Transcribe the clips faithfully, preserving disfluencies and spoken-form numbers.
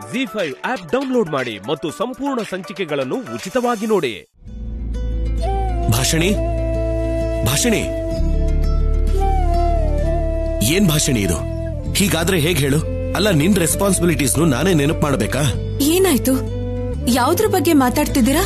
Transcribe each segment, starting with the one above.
Zee five app download ಮಾಡಿ ಮತ್ತು ಸಂಪೂರ್ಣ ಸಂಚಿಕೆಗಳನ್ನು ಉಚಿತವಾಗಿ ನೋಡಿ. ಭಾಷಣಿ ಭಾಷಣಿ ಏನ್ ಭಾಷಣಿ ಇದು? ಹೀಗಾದ್ರೆ ಹೇಗ್ ಹೇಳು? ಅಲ್ಲ, ನಿನ್ ರೆಸ್ಪಾನ್ಸಿಬಿಲಿಟೀಸ್ನು ನಾನೇ ನೆನಪು ಮಾಡ್ಬೇಕಾ? ಏನಾಯ್ತು? ಯಾವ್ದ್ರ ಬಗ್ಗೆ ಮಾತಾಡ್ತಿದ್ದೀರಾ?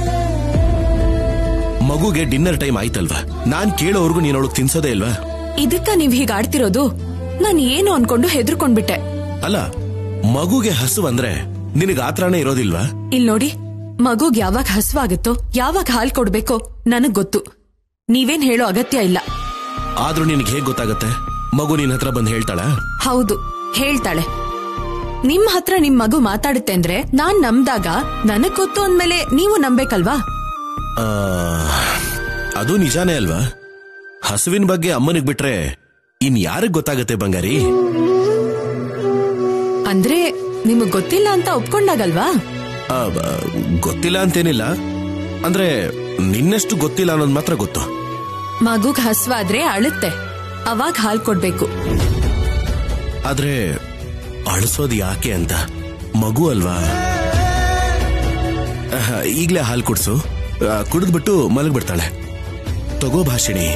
ಮಗುಗೆ ಡಿನ್ನರ್ ಟೈಮ್ ಆಯ್ತಲ್ವಾ? ನಾನ್ ಕೇಳೋವರೆಗೂ ನೀನ್ ಅವಳಿಗೆ ತಿನ್ಸೋದೇ ಇಲ್ವಾ? ಇದಕ್ಕ ನೀವ್ ಹೀಗ ಆಡ್ತಿರೋದು? ನಾನ್ ಏನು ಅನ್ಕೊಂಡು ಹೆದರ್ಕೊಂಡ್ಬಿಟ್ಟೆ. ಅಲ್ಲ, ಮಗುಗೆ ಹಸು ಅಂದ್ರೆ ನಿನಗ ಆತ್ರಾನೇ ಇರೋದಿಲ್ವಾ? ಇಲ್ ನೋಡಿ, ಮಗುಗ್ ಯಾವಾಗ ಹಸುವಾಗುತ್ತೋ, ಯಾವಾಗ ಹಾಲ್ ಕೊಡ್ಬೇಕೋ ನನಗ್ ಗೊತ್ತು. ನೀವೇನ್ ಹೇಳೋ ಅಗತ್ಯ ಇಲ್ಲ. ಆದ್ರೂ ನಿನಗೆ ಹೇಗ್ ಗೊತ್ತಾಗತ್ತೆ? ಮಗು ನಿನ್ ಹತ್ರ ಬಂದ್ ಹೇಳ್ತಾಳ? ಹೌದು, ಹೇಳ್ತಾಳೆ. ನಿಮ್ ಹತ್ರ ನಿಮ್ ಮಗು ಮಾತಾಡುತ್ತೆ ಅಂದ್ರೆ ನಾನ್ ನಂಬ್ದಾಗ ನನಗ್ ಗೊತ್ತು ಅಂದ್ಮೇಲೆ ನೀವು ನಂಬೇಕಲ್ವಾ? ಅದು ನಿಜಾನೇ ಅಲ್ವಾ? ಹಸುವಿನ ಬಗ್ಗೆ ಅಮ್ಮನಿಗ್ ಬಿಟ್ರೆ ಇನ್ ಯಾರಿಗ್ ಗೊತ್ತಾಗತ್ತೆ ಬಂಗಾರಿ? ಅಂದ್ರೆ ನಿಮಗ್ ಗೊತ್ತಿಲ್ಲ ಅಂತ ಒಪ್ಕೊಂಡಾಗಲ್ವಾ? ಗೊತ್ತಿಲ್ಲ ಅಂತೇನಿಲ್ಲ, ಅಂದ್ರೆ ನಿನ್ನಷ್ಟು ಗೊತ್ತಿಲ್ಲ ಅನ್ನೋದು ಮಾತ್ರ ಗೊತ್ತು. ಮಗುಗ್ ಹಸ್ವಾದ್ರೆ ಅಳುತ್ತೆ, ಅವಾಗ ಹಾಲ್ ಕೊಡ್ಬೇಕು. ಆದ್ರೆ ಅಳಿಸೋದು ಯಾಕೆ ಅಂತ? ಮಗು ಅಲ್ವಾ? ಈಗ್ಲೇ ಹಾಲು ಕುಡ್ಸು, ಕುಡಿದ್ಬಿಟ್ಟು ಮಲಗ್ಬಿಡ್ತಾಳೆ. ತಗೋ ಭಾಷಿಣಿ.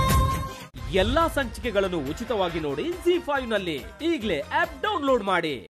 ಎಲ್ಲಾ ಸಂಚಿಕೆಗಳನ್ನು ಉಚಿತವಾಗಿ ನೋಡಿ ಝೀ ಫೈವ್ ನಲ್ಲಿ. ಈಗಲೇ ಆಪ್ ಡೌನ್ಲೋಡ್ ಮಾಡಿ.